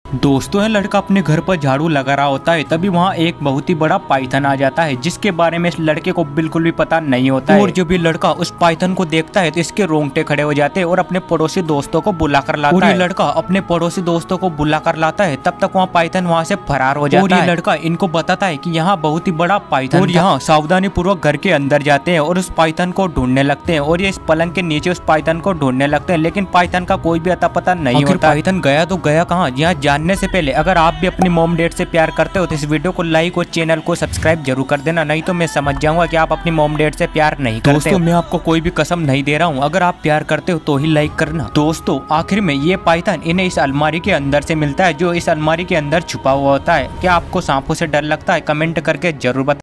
दोस्तों है लड़का अपने घर पर झाड़ू लगा रहा होता है, तभी वहाँ एक बहुत ही बड़ा पाइथन आ जाता है जिसके बारे में इस लड़के को बिल्कुल भी पता नहीं होता है। और जब ये लड़का उस पाइथन को देखता है तो इसके रोंगटे खड़े हो जाते हैं और अपने पड़ोसी दोस्तों को बुला कर लाता है। लड़का अपने पड़ोसी दोस्तों को बुला कर लाता है, तब तक वहाँ पाइथन वहाँ से फरार हो जाता है। और ये लड़का इनको बताता है कि यहाँ बहुत ही बड़ा पाइथन और यहाँ सावधानी पूर्वक घर के अंदर जाते हैं और उस पाइथन को ढूंढने लगते हैं। और ये इस पलंग के नीचे उस पाइथन को ढूंढने लगते हैं, लेकिन पाइथन का कोई भी अता पता नहीं होता। पाइथन गया तो गया कहाँ, यहाँ जानने से पहले अगर आप भी अपनी मॉम डैड से प्यार करते हो तो इस वीडियो को लाइक और चैनल को सब्सक्राइब जरूर कर देना, नहीं तो मैं समझ जाऊंगा कि आप अपनी मॉम डैड से प्यार नहीं करते। दोस्तों मैं आपको कोई भी कसम नहीं दे रहा हूँ, अगर आप प्यार करते हो तो ही लाइक करना। दोस्तों आखिर में ये पाइथन इन्हें इस अलमारी के अंदर से मिलता है, जो इस अलमारी के अंदर छुपा हुआ होता है। क्या आपको सांपों से डर लगता है? कमेंट करके जरूर बताएं।